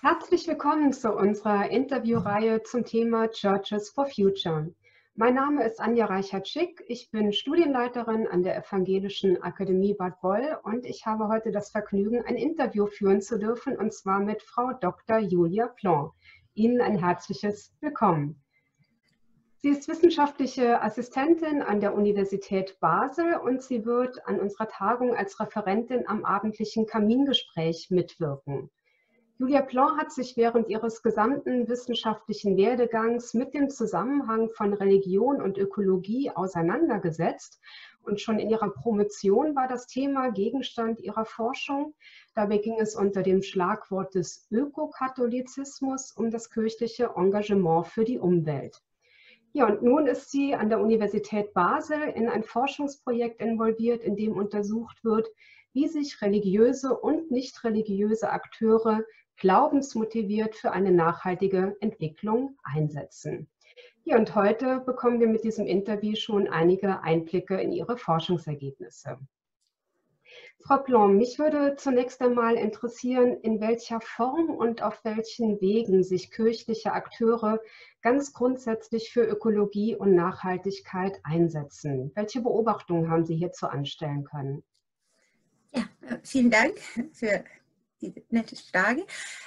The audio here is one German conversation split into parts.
Herzlich willkommen zu unserer Interviewreihe zum Thema Churches for Future. Mein Name ist Anja Reichert-Schick, ich bin Studienleiterin an der Evangelischen Akademie Bad Boll und ich habe heute das Vergnügen, ein Interview führen zu dürfen, und zwar mit Frau Dr. Julia Plon. Ihnen ein herzliches Willkommen. Sie ist wissenschaftliche Assistentin an der Universität Basel und sie wird an unserer Tagung als Referentin am abendlichen Kamingespräch mitwirken. Julia Plon hat sich während ihres gesamten wissenschaftlichen Werdegangs mit dem Zusammenhang von Religion und Ökologie auseinandergesetzt und schon in ihrer Promotion war das Thema Gegenstand ihrer Forschung. Dabei ging es unter dem Schlagwort des Ökokatholizismus um das kirchliche Engagement für die Umwelt. Ja, und nun ist sie an der Universität Basel in ein Forschungsprojekt involviert, in dem untersucht wird, wie sich religiöse und nicht religiöse Akteure glaubensmotiviert für eine nachhaltige Entwicklung einsetzen. Ja, und heute bekommen wir mit diesem Interview schon einige Einblicke in ihre Forschungsergebnisse. Frau Plon, mich würde zunächst einmal interessieren, in welcher Form und auf welchen Wegen sich kirchliche Akteure ganz grundsätzlich für Ökologie und Nachhaltigkeit einsetzen. Welche Beobachtungen haben Sie hierzu anstellen können? Ja, vielen Dank für die nette Frage.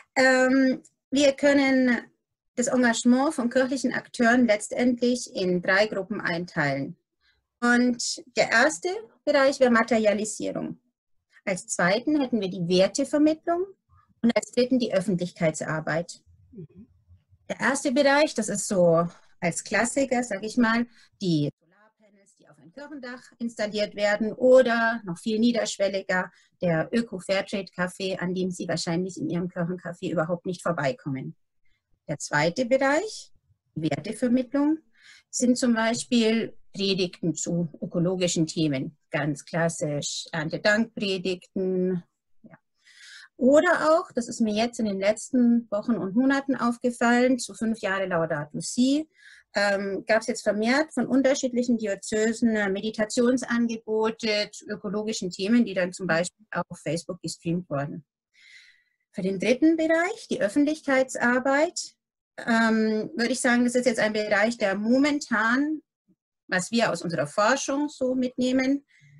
Wir können das Engagement von kirchlichen Akteuren letztendlich in 3 Gruppen einteilen. Und der erste Bereich wäre Materialisierung. Als zweiten hätten wir die Wertevermittlung und als dritten die Öffentlichkeitsarbeit. Der erste Bereich, das ist so als Klassiker, sage ich mal, die Solarpanels, die auf ein Kirchendach installiert werden, oder noch viel niederschwelliger der Öko-Fairtrade-Café, an dem Sie wahrscheinlich in Ihrem Kirchencafé überhaupt nicht vorbeikommen. Der zweite Bereich, Wertevermittlung, sind zum Beispiel Predigten zu ökologischen Themen, ganz klassisch Erntedankpredigten. Ja. Oder auch, das ist mir jetzt in den letzten Wochen und Monaten aufgefallen, zu 5 Jahre Laudato Si, gab es jetzt vermehrt von unterschiedlichen Diözesen Meditationsangebote zu ökologischen Themen, die dann zum Beispiel auf Facebook gestreamt wurden. Für den dritten Bereich, die Öffentlichkeitsarbeit, würde ich sagen, das ist jetzt ein Bereich, der momentan, was wir aus unserer Forschung so mitnehmen,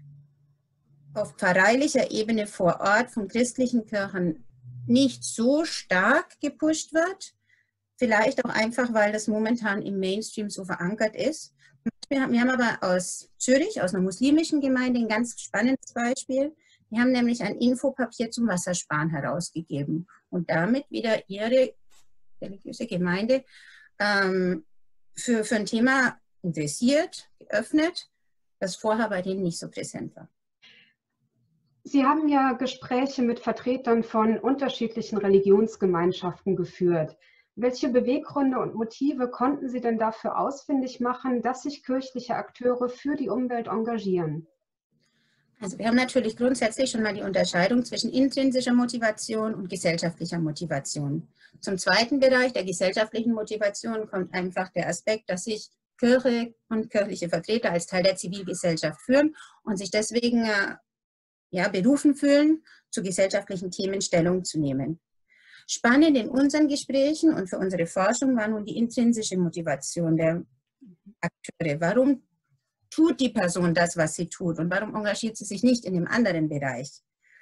auf pfarreilicher Ebene vor Ort von christlichen Kirchen nicht so stark gepusht wird. Vielleicht auch einfach, weil das momentan im Mainstream so verankert ist. Wir haben aber aus Zürich, aus einer muslimischen Gemeinde, ein ganz spannendes Beispiel. Die haben nämlich ein Infopapier zum Wassersparen herausgegeben und damit wieder ihre religiöse Gemeinde für ein Thema interessiert, geöffnet, das vorher bei denen nicht so präsent war. Sie haben ja Gespräche mit Vertretern von unterschiedlichen Religionsgemeinschaften geführt. Welche Beweggründe und Motive konnten Sie denn dafür ausfindig machen, dass sich kirchliche Akteure für die Umwelt engagieren? Also wir haben natürlich grundsätzlich schon mal die Unterscheidung zwischen intrinsischer Motivation und gesellschaftlicher Motivation. Zum zweiten Bereich der gesellschaftlichen Motivation kommt einfach der Aspekt, dass sich Kirche und kirchliche Vertreter als Teil der Zivilgesellschaft führen und sich deswegen berufen fühlen, zu gesellschaftlichen Themen Stellung zu nehmen. Spannend in unseren Gesprächen und für unsere Forschung war nun die intrinsische Motivation der Akteure. Warum tut die Person das, was sie tut, und warum engagiert sie sich nicht in einem anderen Bereich?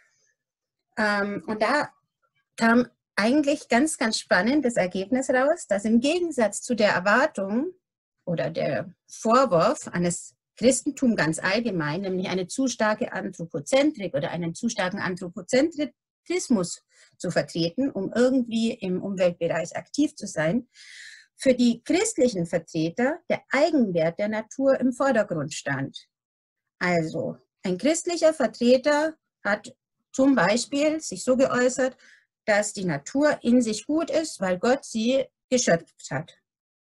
Und da kam eigentlich ganz, ganz spannend das Ergebnis raus, dass im Gegensatz zu der Erwartung oder der Vorwurf eines Christentum ganz allgemein, nämlich eine zu starke Anthropozentrik oder einen zu starken Anthropozentrismus zu vertreten, um irgendwie im Umweltbereich aktiv zu sein, für die christlichen Vertreter der Eigenwert der Natur im Vordergrund stand. Also ein christlicher Vertreter hat zum Beispiel sich so geäußert, dass die Natur in sich gut ist, weil Gott sie geschöpft hat.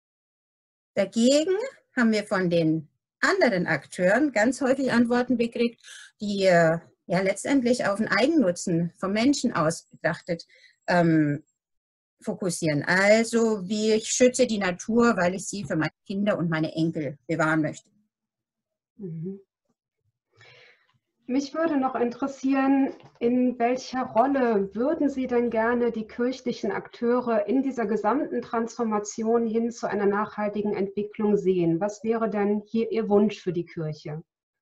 Dagegen haben wir von den anderen Akteuren ganz häufig Antworten gekriegt, die letztendlich auf den Eigennutzen vom Menschen aus betrachtet fokussieren. Also wie ich schütze die Natur, weil ich sie für meine Kinder und meine Enkel bewahren möchte. Mich würde noch interessieren, in welcher Rolle würden Sie denn gerne die kirchlichen Akteure in dieser gesamten Transformation hin zu einer nachhaltigen Entwicklung sehen? Was wäre denn hier Ihr Wunsch für die Kirche?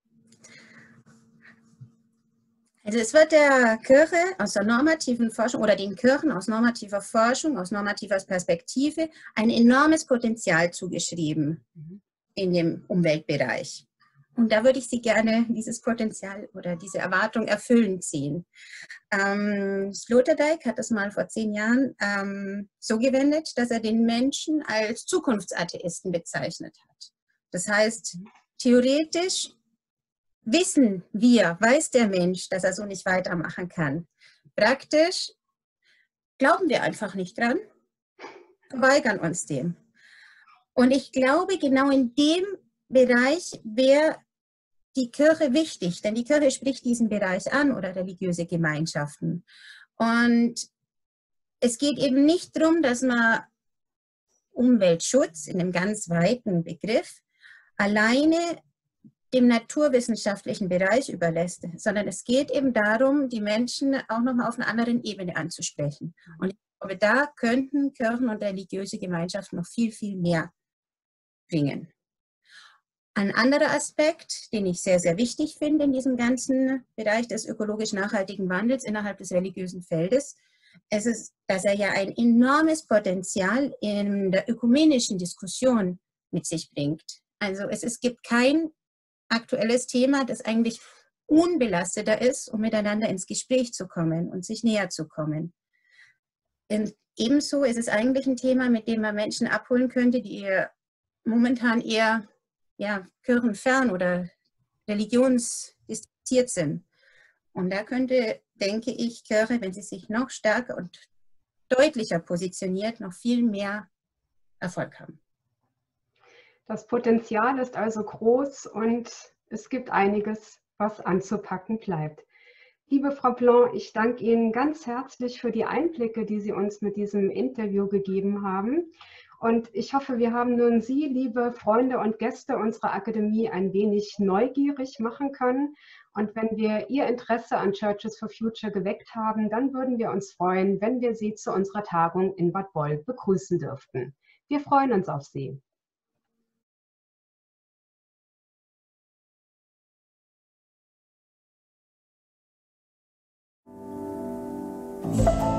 Also es wird der Kirche aus der normativen Forschung oder den Kirchen aus normativer Forschung, aus normativer Perspektive ein enormes Potenzial zugeschrieben in dem Umweltbereich. Und da würde ich Sie gerne dieses Potenzial oder diese Erwartung erfüllend sehen. Sloterdijk hat das mal vor 10 Jahren so gewendet, dass er den Menschen als Zukunftsatheisten bezeichnet hat. Das heißt, theoretisch weiß der Mensch, dass er so nicht weitermachen kann. Praktisch glauben wir einfach nicht dran, verweigern uns dem. Und ich glaube, genau in dem Bereich wäre die Kirche wichtig, denn die Kirche spricht diesen Bereich an oder religiöse Gemeinschaften. Und es geht eben nicht darum, dass man Umweltschutz in einem ganz weiten Begriff alleine dem naturwissenschaftlichen Bereich überlässt, sondern es geht eben darum, die Menschen auch nochmal auf einer anderen Ebene anzusprechen. Und ich glaube, da könnten Kirchen und religiöse Gemeinschaften noch viel, viel mehr bringen. Ein anderer Aspekt, den ich sehr, sehr wichtig finde in diesem ganzen Bereich des ökologisch nachhaltigen Wandels innerhalb des religiösen Feldes, ist, dass er ja ein enormes Potenzial in der ökumenischen Diskussion mit sich bringt. Also es gibt kein aktuelles Thema, das eigentlich unbelasteter ist, um miteinander ins Gespräch zu kommen und sich näher zu kommen. Ebenso ist es eigentlich ein Thema, mit dem man Menschen abholen könnte, die momentan eher kirchenfern oder religionsdistanziert sind. Und da könnte, denke ich, Kirche, wenn sie sich noch stärker und deutlicher positioniert, noch viel mehr Erfolg haben. Das Potenzial ist also groß und es gibt einiges, was anzupacken bleibt. Liebe Frau Blanc, ich danke Ihnen ganz herzlich für die Einblicke, die Sie uns mit diesem Interview gegeben haben. Und ich hoffe, wir haben nun Sie, liebe Freunde und Gäste unserer Akademie, ein wenig neugierig machen können. Und wenn wir Ihr Interesse an Churches for Future geweckt haben, dann würden wir uns freuen, wenn wir Sie zu unserer Tagung in Bad Boll begrüßen dürften. Wir freuen uns auf Sie. Ja.